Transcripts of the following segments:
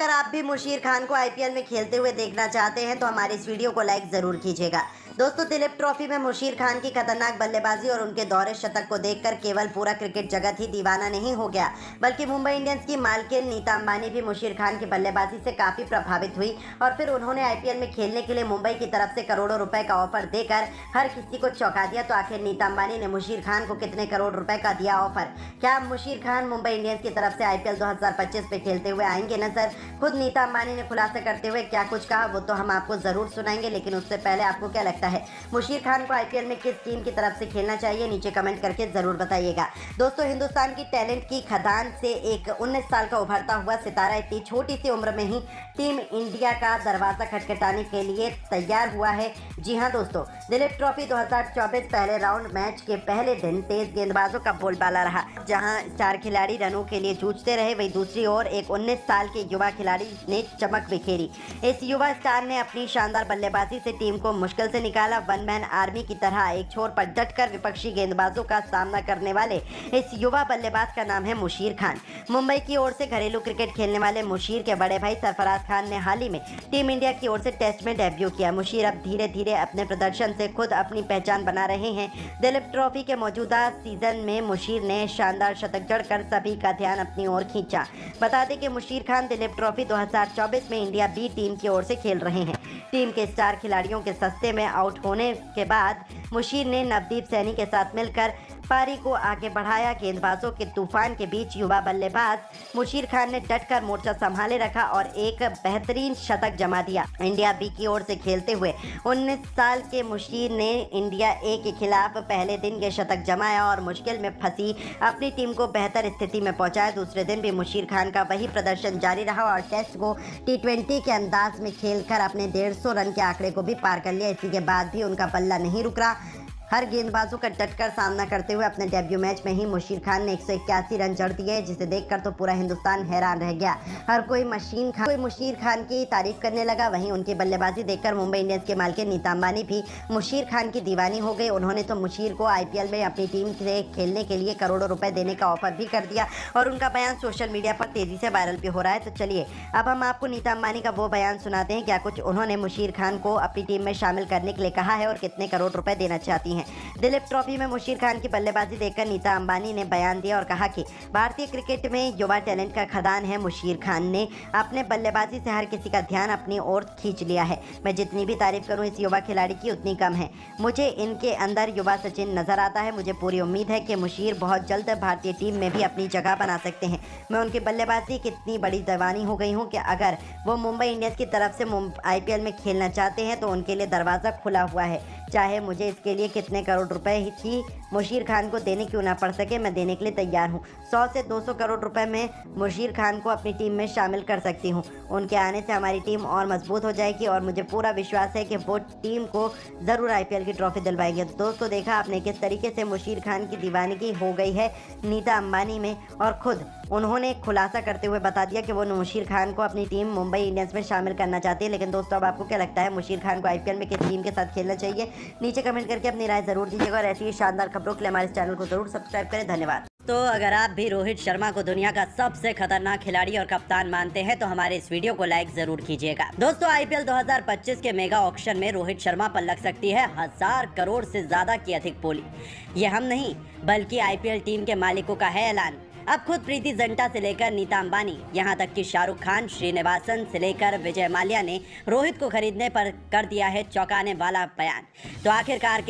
अगर आप भी मुशीर खान को आईपीएल में खेलते हुए देखना चाहते हैं तो हमारे इस वीडियो को लाइक जरूर कीजिएगा। दोस्तों, दिलीप ट्रॉफी में मुशीर खान की खतरनाक बल्लेबाजी और उनके दोहरे शतक को देखकर केवल पूरा क्रिकेट जगत ही दीवाना नहीं हो गया, बल्कि मुंबई इंडियंस की मालकिन नीता अंबानी भी मुशीर खान की बल्लेबाजी से काफी प्रभावित हुई और फिर उन्होंने आईपीएल में खेलने के लिए मुंबई की तरफ से करोड़ों रुपए का ऑफर देकर हर किसी को चौंका दिया। तो आखिर नीता अंबानी ने मुशीर खान को कितने करोड़ रुपए का दिया ऑफर? क्या मुशीर खान मुंबई इंडियंस की तरफ से आईपीएल 2025 पे खेलते हुए आएंगे नजर? खुद नीता अंबानी ने खुलासा करते हुए क्या कुछ कहा वो तो हम आपको जरूर सुनाएंगे, लेकिन उससे पहले आपको क्या लगता है मुशीर खान को आईपीएल में किस टीम की तरफ से खेलना चाहिए? नीचे कमेंट करके जरूर बताइएगा। दोस्तों, हिंदुस्तान की टैलेंट की खदान से एक 19 साल का उभरता हुआ सितारा इतनी छोटी सी उम्र में ही टीम इंडिया का दरवाजा खटखटाने के लिए तैयार हुआ है। जी हां दोस्तों, दिलीप ट्रॉफी 2024 पहले राउंड मैच के पहले दिन तेज गेंदबाजों का बोलबाला रहा। जहां चार खिलाड़ी रनों के लिए जूझते रहे, वहीं दूसरी ओर एक 19 साल के युवा खिलाड़ी ने चमक बिखेरी। इस युवा स्टार ने अपनी शानदार बल्लेबाजी से टीम को मुश्किल से निकाला। वन मैन आर्मी की तरह एक छोर पर डटकर विपक्षी गेंदबाजों का सामना करने वाले इस युवा बल्लेबाज का नाम है मुशीर खान। मुंबई की ओर से घरेलू क्रिकेट खेलने वाले मुशीर के बड़े भाई सरफराज खान ने हाल ही में टीम इंडिया की ओर से टेस्ट में डेब्यू किया। मुशीर अब धीरे धीरे अपने प्रदर्शन से खुद अपनी पहचान बना रहे हैं। दिलीप ट्रॉफी के मौजूदा सीजन में मुशीर ने शानदार शतक जड़कर सभी का ध्यान अपनी ओर खींचा। बता दें कि मुशीर खान दिलीप ट्रॉफी 2024 में इंडिया बी टीम की ओर से खेल रहे हैं। टीम के स्टार खिलाड़ियों के सस्ते में आउट होने के बाद मुशीर ने नवदीप सैनी के साथ मिलकर पारी को आगे बढ़ाया। गेंदबाजों के तूफान के बीच युवा बल्लेबाज मुशीर खान ने डटकर मोर्चा संभाले रखा और एक बेहतरीन शतक जमा दिया। इंडिया बी की ओर से खेलते हुए 19 साल के मुशीर ने इंडिया ए के खिलाफ पहले दिन ये शतक जमाया और मुश्किल में फंसी अपनी टीम को बेहतर स्थिति में पहुंचाया। दूसरे दिन भी मुशीर खान का वही प्रदर्शन जारी रहा और टेस्ट को T20 के अंदाज में खेलकर अपने 150 रन के आंकड़े को भी पार कर लिया। इसी के बाद भी उनका बल्ला नहीं रुक रहा। हर गेंदबाजों का डटकर सामना करते हुए अपने डेब्यू मैच में ही मुशीर खान ने 181 रन जड़ दिए, जिसे देखकर तो पूरा हिंदुस्तान हैरान रह गया। हर कोई मुशीर खान की तारीफ करने लगा। वहीं उनकी बल्लेबाजी देखकर मुंबई इंडियंस के मालिक नीता अंबानी भी मुशीर खान की दीवानी हो गए। उन्होंने तो मुशीर को आईपीएल में अपनी टीम से खेलने के लिए करोड़ों रुपए देने का ऑफर भी कर दिया और उनका बयान सोशल मीडिया पर तेजी से वायरल भी हो रहा है। तो चलिए अब हम आपको नीता अंबानी का वो बयान सुनाते हैं, क्या कुछ उन्होंने मुशीर खान को अपनी टीम में शामिल करने के लिए कहा है और कितने करोड़ रुपए देना चाहती हैं। दिलीप ट्रॉफी में मुशीर खान की बल्लेबाजी देखकर नीता अंबानी ने बयान दिया और कहा कि भारतीय क्रिकेट में युवा टैलेंट का खदान है। मुशीर खान ने अपने बल्लेबाजी से हर किसी का ध्यान अपनी ओर खींच लिया है। मैं जितनी भी तारीफ करूं इस युवा खिलाड़ी की उतनी कम है। मुझे इनके अंदर युवा सचिन नजर आता है। मुझे पूरी उम्मीद है कि मुशीर बहुत जल्द भारतीय टीम में भी अपनी जगह बना सकते हैं। मैं उनकी बल्लेबाजी की इतनी बड़ी दीवानी हो गई हूँ कि अगर वो मुंबई इंडियंस की तरफ से आईपीएल में खेलना चाहते हैं तो उनके लिए दरवाज़ा खुला हुआ है। चाहे मुझे इसके लिए कितने करोड़ रुपए ही मुशीर खान को देने क्यों ना पड़ सके, मैं देने के लिए तैयार हूँ। 100 से 200 करोड़ रुपए में मुशीर खान को अपनी टीम में शामिल कर सकती हूँ। उनके आने से हमारी टीम और मजबूत हो जाएगी और मुझे पूरा विश्वास है कि वो टीम को ज़रूर आईपीएल की ट्रॉफी दिलवाएंगे। तो दोस्तों, देखा आपने किस तरीके से मुशीर खान की दीवानगी हो गई है नीता अंबानी में, और खुद उन्होंने खुलासा करते हुए बता दिया कि वो मुशीर खान को अपनी टीम मुंबई इंडियंस में शामिल करना चाहती है। लेकिन दोस्तों, अब आपको क्या लगता है मुशीर खान को आईपीएल में किस टीम के साथ खेलना चाहिए? नीचे कमेंट करके अपनी राय जरूर दीजिएगा और ऐसी ही शानदार खबरों के लिए हमारे चैनल को जरूर सब्सक्राइब करें। धन्यवाद। तो अगर आप भी रोहित शर्मा को दुनिया का सबसे खतरनाक खिलाड़ी और कप्तान मानते हैं तो हमारे इस वीडियो को लाइक जरूर कीजिएगा। दोस्तों, आईपीएल 2025 के मेगा ऑक्शन में रोहित शर्मा पर लग सकती है 1000 करोड़ से ज्यादा की अधिक बोली। ये हम नहीं बल्कि आईपीएल टीम के मालिकों का है ऐलान। अब खुद प्रीति जिंटा से लेकर नीता अंबानी, यहाँ तक कि शाहरुख खान, श्रीनिवासन से लेकर विजय माल्या ने रोहित को खरीदने पर कर दिया है चौंकाने वाला बयान। तो आखिरकार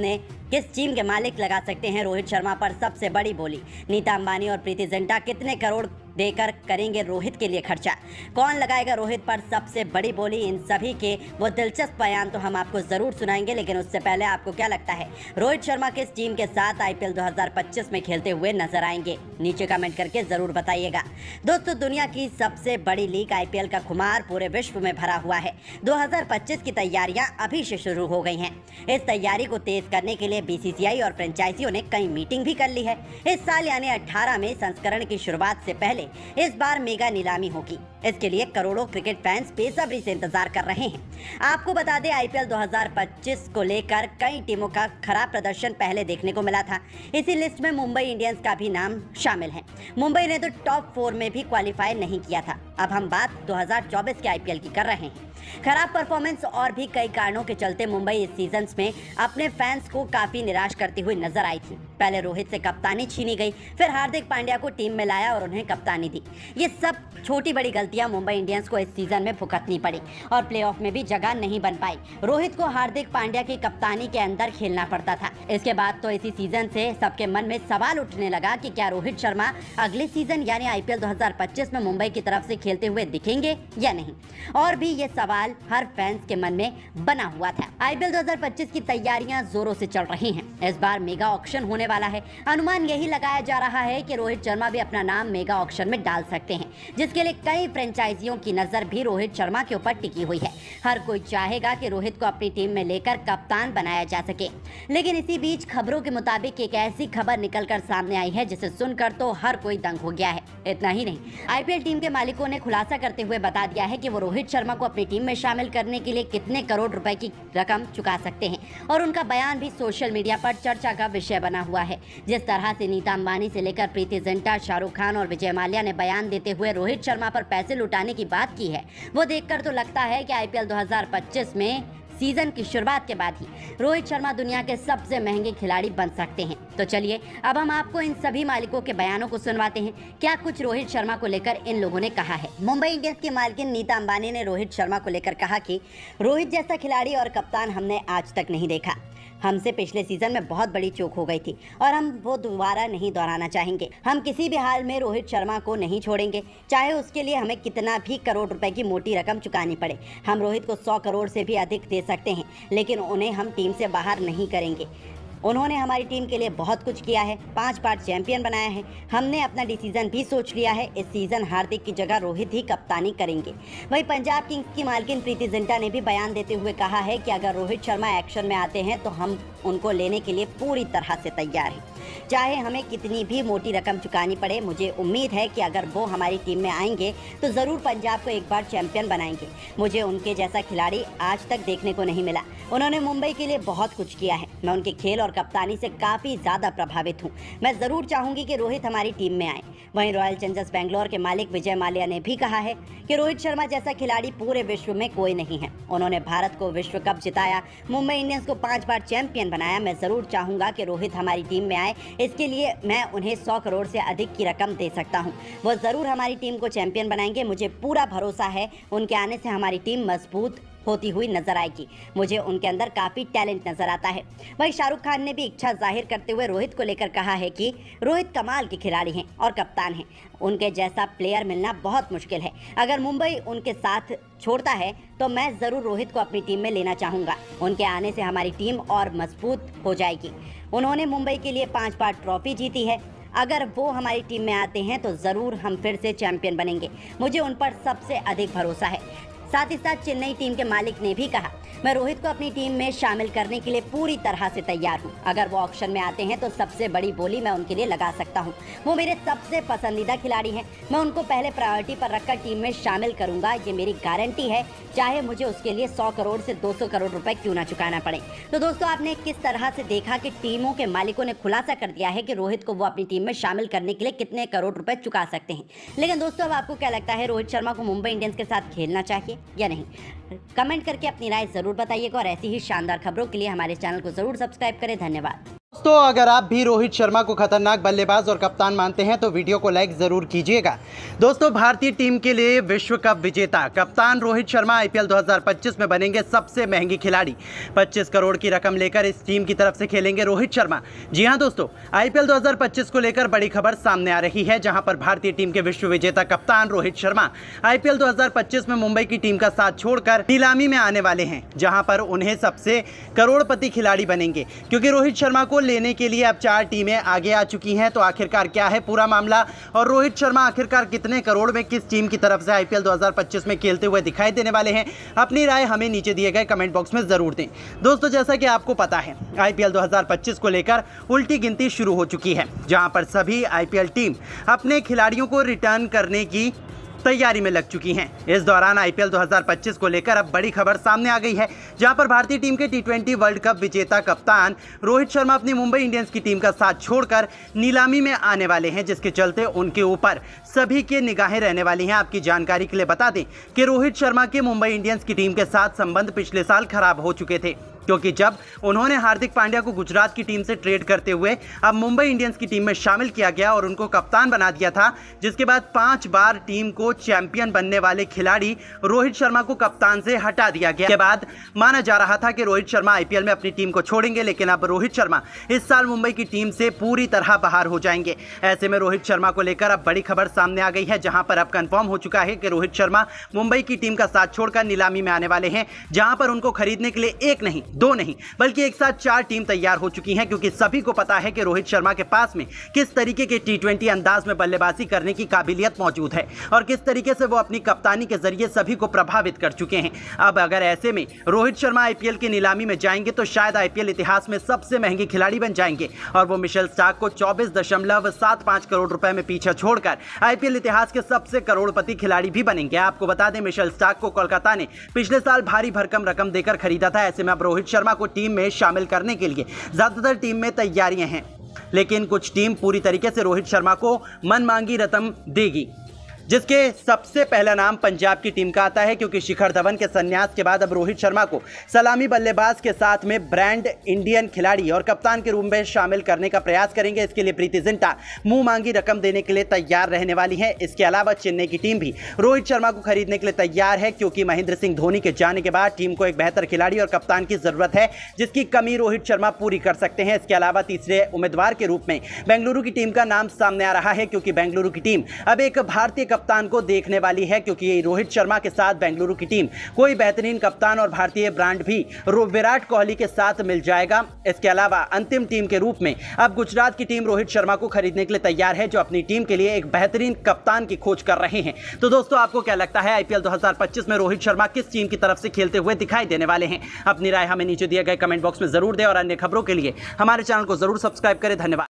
किस टीम के मालिक लगा सकते हैं रोहित शर्मा पर सबसे बड़ी बोली? नीता अंबानी और प्रीति जिंटा कितने करोड़ देकर करेंगे रोहित के लिए खर्चा? कौन लगाएगा रोहित पर सबसे बड़ी बोली? इन सभी के वो दिलचस्प बयान तो हम आपको जरूर सुनाएंगे, लेकिन उससे पहले आपको क्या लगता है रोहित शर्मा किस टीम के साथ आईपीएल 2025 में खेलते हुए नजर आएंगे? नीचे कमेंट करके जरूर बताइएगा। दोस्तों, दुनिया की सबसे बड़ी लीग आईपीएल का खुमार पूरे विश्व में भरा हुआ है। 2025 की तैयारियां अभी से शुरू हो गई हैं। इस तैयारी को तेज करने के लिए बीसीसीआई और फ्रेंचाइजियों ने कई मीटिंग भी कर ली है। इस साल यानी 18 में संस्करण की शुरुआत से पहले इस बार मेगा नीलामी होगी। इसके लिए करोड़ों क्रिकेट फैंस बेसब्री से इंतजार कर रहे हैं। आपको बता दें, आईपीएल 2025 को लेकर कई टीमों का खराब प्रदर्शन पहले देखने को मिला था। इसी लिस्ट में मुंबई इंडियंस का भी नाम शामिल है। मुंबई ने तो टॉप 4 में भी क्वालिफाई नहीं किया था। अब हम बात 2024 के आईपीएल की कर रहे हैं। खराब परफॉर्मेंस और भी कई कारणों के चलते मुंबई इस सीजन में अपने फैंस को काफी निराश करती हुई नजर आई थी। पहले रोहित से कप्तानी छीनी गई, फिर हार्दिक पांड्या को टीम में लाया और उन्हें कप्तानी दी। ये सब छोटी बड़ी गलतियां मुंबई इंडियंस को इस सीजन में भुगतनी पड़ी और प्लेऑफ में भी जगह नहीं बन पाई। रोहित को हार्दिक पांड्या की कप्तानी के अंदर खेलना पड़ता था। इसके बाद तो इसी सीजन से सबके मन में सवाल उठने लगा कि क्या रोहित शर्मा अगले सीजन यानी आईपीएल 2025 में मुंबई की तरफ से खेलते हुए दिखेंगे या नहीं। और भी ये सवाल हर फैंस के मन में बना हुआ था। आईपीएल 2025 की तैयारियां जोरों से चल रही हैं। इस बार मेगा ऑक्शन होने वाला है। अनुमान यही लगाया जा रहा है कि रोहित शर्मा भी अपना नाम मेगा ऑक्शन में डाल सकते हैं, जिसके लिए कई फ्रेंचाइजियों की नजर भी रोहित शर्मा के ऊपर टिकी हुई है। हर कोई चाहेगा कि रोहित को अपनी टीम में लेकर कप्तान बनाया जा सके। लेकिन इसी बीच खबरों के मुताबिक एक ऐसी खबर निकलकर सामने आई है जिसे सुनकर तो हर कोई दंग हो गया है। इतना ही नहीं, आईपीएल टीम के मालिकों ने खुलासा करते हुए बता दिया है कि वो रोहित शर्मा को अपनी टीम में शामिल करने के लिए कितने करोड़ रुपए की रकम चुका सकते हैं। और उनका बयान भी सोशल मीडिया पर चर्चा का विषय बना हुआ है। जिस तरह से नीता अंबानी से लेकर प्रीति जिंटा, शाहरुख खान और विजय माल्या ने बयान देते हुए रोहित शर्मा पर पैसे लुटाने की बात की है, वो देखकर तो लगता है कि आईपीएल 2025 में सीजन की शुरुआत के बाद ही रोहित शर्मा दुनिया के सबसे महंगे खिलाड़ी बन सकते हैं। तो चलिए अब हम आपको इन सभी मालिकों के बयानों को सुनवाते हैं। क्या कुछ रोहित शर्मा को लेकर इन लोगों ने कहा है। मुंबई इंडियंस की मालकिन नीता अंबानी ने रोहित शर्मा को लेकर कहा कि रोहित जैसा खिलाड़ी और कप्तान हमने आज तक नहीं देखा। हमसे पिछले सीजन में बहुत बड़ी चूक हो गई थी और हम वो दोबारा नहीं दोहराना चाहेंगे। हम किसी भी हाल में रोहित शर्मा को नहीं छोड़ेंगे, चाहे उसके लिए हमें कितना भी करोड़ रुपए की मोटी रकम चुकानी पड़े। हम रोहित को 100 करोड़ से भी अधिक दे सकते हैं, लेकिन उन्हें हम टीम से बाहर नहीं करेंगे। उन्होंने हमारी टीम के लिए बहुत कुछ किया है, 5 बार चैंपियन बनाया है। हमने अपना डिसीजन भी सोच लिया है, इस सीजन हार्दिक की जगह रोहित ही कप्तानी करेंगे। वहीं पंजाब किंग्स की मालकिन प्रीति जिंटा ने भी बयान देते हुए कहा है कि अगर रोहित शर्मा एक्शन में आते हैं तो हम उनको लेने के लिए पूरी तरह से तैयार हैं, चाहे हमें कितनी भी मोटी रकम चुकानी पड़े। मुझे उम्मीद है कि अगर वो हमारी टीम में आएंगे तो ज़रूर पंजाब को एक बार चैंपियन बनाएंगे। मुझे उनके जैसा खिलाड़ी आज तक देखने को नहीं मिला। उन्होंने मुंबई के लिए बहुत कुछ किया है। मैं उनके खेल और कप्तानी से काफ़ी ज़्यादा प्रभावित हूँ। मैं ज़रूर चाहूँगी कि रोहित हमारी टीम में आए। वहीं रॉयल चैलेंजर्स बेंगलोर के मालिक विजय माल्या ने भी कहा है कि रोहित शर्मा जैसा खिलाड़ी पूरे विश्व में कोई नहीं है। उन्होंने भारत को विश्व कप जिताया, मुंबई इंडियंस को 5 बार चैंपियन बनाया। मैं ज़रूर चाहूँगा कि रोहित हमारी टीम में आए। इसके लिए मैं उन्हें 100 करोड़ से अधिक की रकम दे सकता हूँ। वो ज़रूर हमारी टीम को चैंपियन बनाएंगे। मुझे पूरा भरोसा है उनके आने से हमारी टीम मजबूत होती हुई नजर आएगी। मुझे उनके अंदर काफ़ी टैलेंट नजर आता है। वहीं शाहरुख खान ने भी इच्छा जाहिर करते हुए रोहित को लेकर कहा है कि रोहित कमाल के खिलाड़ी हैं और कप्तान हैं। उनके जैसा प्लेयर मिलना बहुत मुश्किल है। अगर मुंबई उनके साथ छोड़ता है तो मैं ज़रूर रोहित को अपनी टीम में लेना चाहूँगा। उनके आने से हमारी टीम और मजबूत हो जाएगी। उन्होंने मुंबई के लिए 5 बार ट्रॉफी जीती है। अगर वो हमारी टीम में आते हैं तो ज़रूर हम फिर से चैंपियन बनेंगे। मुझे उन पर सबसे अधिक भरोसा है। साथ ही साथ चेन्नई टीम के मालिक ने भी कहा, मैं रोहित को अपनी टीम में शामिल करने के लिए पूरी तरह से तैयार हूं। अगर वो ऑक्शन में आते हैं तो सबसे बड़ी बोली मैं उनके लिए लगा सकता हूं। वो मेरे सबसे पसंदीदा खिलाड़ी हैं। मैं उनको पहले प्रायोरिटी पर रखकर टीम में शामिल करूंगा। ये मेरी गारंटी है, चाहे मुझे उसके लिए 100 करोड़ से 200 करोड़ रुपए क्यों ना चुकाना पड़े। तो दोस्तों, आपने किस तरह से देखा कि टीमों के मालिकों ने खुलासा कर दिया है कि रोहित को वो अपनी टीम में शामिल करने के लिए कितने करोड़ रुपए चुका सकते हैं। लेकिन दोस्तों, अब आपको क्या लगता है, रोहित शर्मा को मुंबई इंडियंस के साथ खेलना चाहिए या नहीं? कमेंट करके अपनी राय जरूर बताइएगा और ऐसी ही शानदार खबरों के लिए हमारे चैनल को जरूर सब्सक्राइब करें। धन्यवाद। दोस्तों, अगर आप भी रोहित शर्मा को खतरनाक बल्लेबाज और कप्तान मानते हैं तो वीडियो को लाइक जरूर कीजिएगा। दोस्तों, भारतीय टीम के लिए विश्व कप विजेता कप्तान रोहित शर्मा आईपीएल 2025 में बनेंगे सबसे महंगे खिलाड़ी। 25 करोड़ की रकम लेकर इस टीम की तरफ से खेलेंगे रोहित शर्मा। जी हां दोस्तों, आईपीएल 2025 को लेकर बड़ी खबर सामने आ रही है, जहां पर भारतीय टीम के विश्व विजेता कप्तान रोहित शर्मा आईपीएल 2025 में मुंबई की टीम का साथ छोड़कर नीलामी में आने वाले हैं, जहां पर उन्हें सबसे करोड़पति खिलाड़ी बनेंगे। क्योंकि रोहित शर्मा को लेने के लिए अब 4 टीमें आगे आ चुकी हैं। तो आखिरकार क्या है पूरा मामला और रोहित शर्मा आखिरकार कितने करोड़ में किस टीम की तरफ से आईपीएल 2025 में खेलते हुए दिखाई देने वाले हैं, अपनी राय हमें नीचे दिए गए कमेंट बॉक्स में जरूर दें। दोस्तों, जैसा कि आपको पता है, आईपीएल 2025 को लेकर उल्टी गिनती शुरू हो चुकी है, जहां पर सभी आईपीएल टीम अपने खिलाड़ियों को रिटर्न करने की तैयारी में लग चुकी हैं। इस दौरान आईपीएल 2025 को लेकर अब बड़ी खबर सामने आ गई है, जहां पर भारतीय टीम के टी20 वर्ल्ड कप विजेता कप्तान रोहित शर्मा अपनी मुंबई इंडियंस की टीम का साथ छोड़कर नीलामी में आने वाले हैं, जिसके चलते उनके ऊपर सभी की निगाहें रहने वाली हैं। आपकी जानकारी के लिए बता दें कि रोहित शर्मा के मुंबई इंडियंस की टीम के साथ संबंध पिछले साल खराब हो चुके थे, क्योंकि जब उन्होंने हार्दिक पांड्या को गुजरात की टीम से ट्रेड करते हुए अब मुंबई इंडियंस की टीम में शामिल किया गया और उनको कप्तान बना दिया था, जिसके बाद 5 बार टीम को चैंपियन बनने वाले खिलाड़ी रोहित शर्मा को कप्तान से हटा दिया गया। के बाद माना जा रहा था कि रोहित शर्मा आईपीएल में अपनी टीम को छोड़ेंगे, लेकिन अब रोहित शर्मा इस साल मुंबई की टीम से पूरी तरह बाहर हो जाएंगे। ऐसे में रोहित शर्मा को लेकर अब बड़ी खबर सामने आ गई है, जहां पर अब कंफर्म हो चुका है कि रोहित शर्मा मुंबई की टीम का साथ छोड़कर नीलामी में आने वाले हैं, जहां पर उनको खरीदने के लिए 1 नहीं 2 नहीं बल्कि एक साथ 4 टीम तैयार हो चुकी हैं, क्योंकि सभी को पता है कि रोहित शर्मा के पास में किस तरीके के टी20 अंदाज में बल्लेबाजी करने की काबिलियत मौजूद है और किस तरीके से वो अपनी कप्तानी के जरिए सभी को प्रभावित कर चुके हैं। अब अगर ऐसे में रोहित शर्मा आईपीएल की नीलामी में जाएंगे तो शायद आईपीएल इतिहास में सबसे महंगे खिलाड़ी बन जाएंगे और वो मिशेल स्टार्क को 24.75 करोड़ रुपए में पीछे छोड़कर आईपीएल इतिहास के सबसे करोड़पति खिलाड़ी भी बनेंगे। आपको बता दें, मिशेल स्टार्क को कोलकाता ने पिछले साल भारी भरकम रकम देकर खरीदा था। ऐसे में अब रोहित शर्मा को टीम में शामिल करने के लिए ज्यादातर टीम में तैयारियां हैं, लेकिन कुछ टीम पूरी तरीके से रोहित शर्मा को मनमांगी रकम देगी, जिसके सबसे पहला नाम पंजाब की टीम का आता है, क्योंकि शिखर धवन के संन्यास के बाद अब रोहित शर्मा को सलामी बल्लेबाज के साथ में ब्रांड इंडियन खिलाड़ी और कप्तान के रूप में शामिल करने का प्रयास करेंगे। इसके लिए प्रीति जिंटा मुंह मांगी रकम देने के लिए तैयार रहने वाली है। इसके अलावा चेन्नई की टीम भी रोहित शर्मा को खरीदने के लिए तैयार है, क्योंकि महेंद्र सिंह धोनी के जाने के बाद टीम को एक बेहतर खिलाड़ी और कप्तान की जरूरत है, जिसकी कमी रोहित शर्मा पूरी कर सकते हैं। इसके अलावा तीसरे उम्मीदवार के रूप में बेंगलुरु की टीम का नाम सामने आ रहा है, क्योंकि बेंगलुरु की टीम अब एक भारतीय कप्तान को देखने वाली है, क्योंकि रोहित शर्मा के साथ बेंगलुरु की टीम कोई बेहतरीन कप्तान और भारतीय ब्रांड भी विराट कोहली के साथ मिल जाएगा। इसके अलावा अंतिम टीम के रूप में अब गुजरात की टीम रोहित शर्मा को खरीदने के लिए तैयार है, जो अपनी टीम के लिए एक बेहतरीन कप्तान की खोज कर रहे हैं। तो दोस्तों, आपको क्या लगता है आईपीएल 2025 में रोहित शर्मा किस टीम की तरफ से खेलते हुए दिखाई देने वाले हैं? अपनी राय हमें नीचे दिए गए कमेंट बॉक्स में जरूर दें और अन्य खबरों के लिए हमारे चैनल को जरूर सब्सक्राइब करें। धन्यवाद।